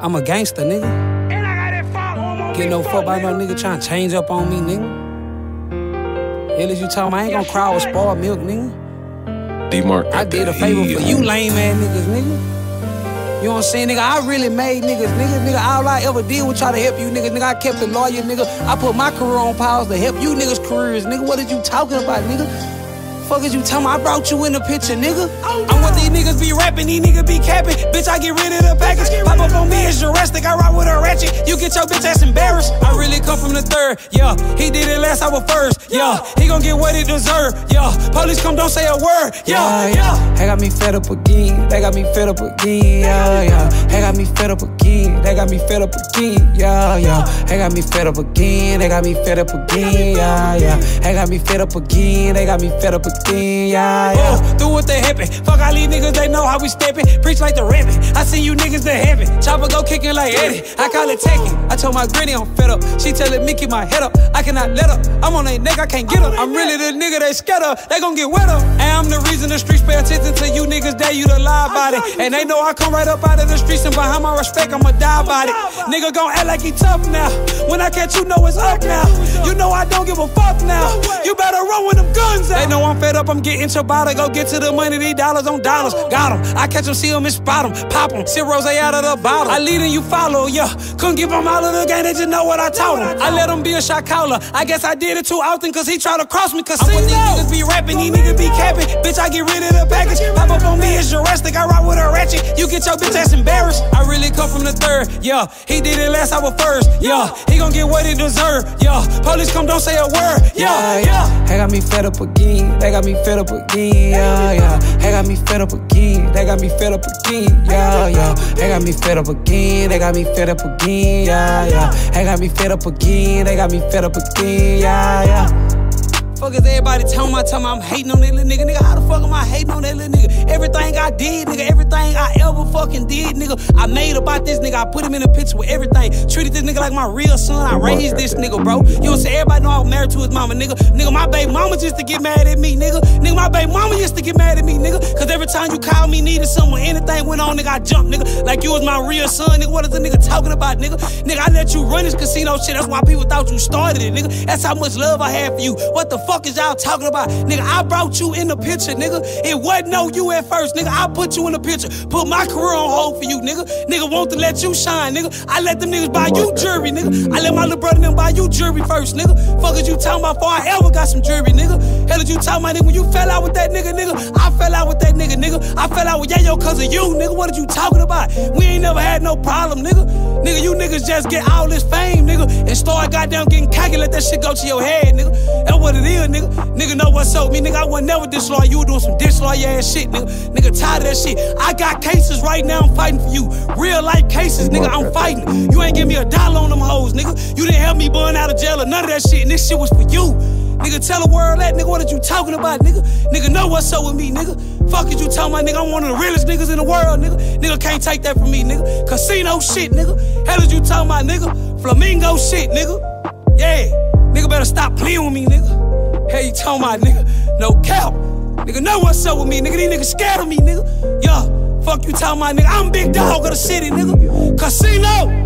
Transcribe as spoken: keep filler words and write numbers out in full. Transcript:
I'm a gangster, nigga. And I got that fuck on my Get no fuck by no nigga trying to change up on me, nigga. Hell as you talking about, I ain't gon' cry with spoiled milk, nigga. D-Mark. I did a favor for you lame ass niggas, nigga. You know what I'm saying, nigga? I really made niggas, nigga. Nigga, all I ever did was try to help you niggas. Nigga, I kept a lawyer, nigga. I put my career on pause to help you niggas' careers, nigga. What are you talking about, nigga? Fuck is you telling me? I brought you in the picture, nigga. I'm what these niggas be rapping, these niggas be capping. Bitch, I get rid of the package. Pop up on me as Jurassic, I ride with a ratchet. You get your bitch ass embarrassed. I really come from the third, yeah. He did it last, I was first, yeah. He gon' get what he deserve, yeah. Police come, don't say a word, yeah, yeah. They got me fed up again, they got me fed up again, yeah, yeah. They got me fed up again, they got me fed up again, yeah, yeah. They got me fed up again, they got me fed up again, yeah, yeah. They got me fed up again, they got me fed up again. Yeah, yeah. Uh, do what they happen. Fuck all these niggas, they know how we steppin'. Preach like the rabbit. I seen you niggas to heaven. Chopper go kicking like Eddie. I call it taking. I told my granny I'm fed up. She tellin' me keep my head up. I cannot let up. I'm on they neck, I can't get up. I'm really the nigga they scared of. They gon' get wet up. And I'm the reason the streets pay attention to you niggas. That you the lie about it. And they know I come right up out of the streets and behind my respect, I'ma die about it. Nigga gon' act like he tough now. When I catch you, know it's up now. You know I don't give a fuck now. You better run with them guns out. They know I'm fed up. I'm getting Ciabatta, go get to the money, these dollars on dollars. Got them, I catch them, see them and spot them. Pop them, sip rose out of the bottle. I lead and you follow, yeah. Couldn't give them all of the game, they just know what I taught them. I let them be a shot caller. I guess I did it too often, cause he tried to cross me. Cause I'm what these niggas be rapping, these niggas be capping. Bitch, I get rid of the package. Pop up on me as Jurassic, I ride with a ratchet. You get your bitch ass embarrassed. I really come from the third, yeah. He did it last, I was first, yeah. He gon' get what he deserve, yeah. Police come, don't say a word, yeah, yeah. They got me fed up again, they got me fed up again. Yeah, yeah. They got me fed up again. They got me fed up again. Yeah, yeah. They got me fed up again. They got me fed up again. Yeah, yeah. They got me fed up again. They got me fed up again. Yeah, yeah. Fuck is everybody telling my time I'm hating on that little nigga? Nigga, how the fuck am I hating on that little nigga? Everything I did, nigga, everything I ever fucking did, nigga, I made about this nigga. I put him in a picture with everything. Treated this nigga like my real son. I raised this nigga, bro. You know what I'm saying? Everybody know I was married to his mama, nigga. Nigga, my baby mama used to get mad at me, nigga. Nigga, my baby mama used to get mad at me, nigga. Cause every time you call me, needed someone, anything went on, nigga, I jumped, nigga. Like you was my real son, nigga. What is the nigga talking about, nigga? Nigga, I let you run this casino shit. That's why people thought you started it, nigga. That's how much love I have for you. What the fuck is y'all talking about? Nigga, I brought you in the picture, nigga. It wasn't no you at first, nigga. I put you in the picture. Put my career on hold for you, nigga. Nigga want to let you shine, nigga. I let them niggas buy you jewelry, nigga. I let my little brother them buy you jewelry first, nigga. Fuck is you talking about before I ever got some jewelry, nigga? Hell did you talking about, nigga? When you fell out with that nigga, nigga, I fell out with that nigga, nigga. I fell out with Yayo cause of you, nigga. What are you talking about? We ain't never had no problem, nigga. Nigga, you niggas just get all this fame, nigga, and start goddamn getting cocky, let that shit go to your head, nigga. That's what it is, nigga. Nigga know what's up with me, nigga. I wasn't never disloyal. You were doing some disloyal ass shit, nigga. Nigga, tired of that shit. I got cases right now, I'm fighting for you. Real life cases, nigga, I'm fighting. You ain't give me a dollar on them hoes, nigga. You didn't help me burn out of jail or none of that shit, and this shit was for you. Nigga, tell the world that, nigga, what are you talking about, nigga? Nigga, know what's up with me, nigga. Fuck is you talking about, nigga? I'm one of the realest niggas in the world, nigga. Nigga can't take that from me, nigga. Casino shit, nigga. Hell is you talking about, nigga? Flamingo shit, nigga. Yeah. Nigga better stop playing with me, nigga. Hell you talking about, nigga? No cap. Nigga, know what's up with me, nigga. These niggas scared of me, nigga. Yeah. Fuck you talking about, nigga. I'm big dog of the city, nigga. Casino.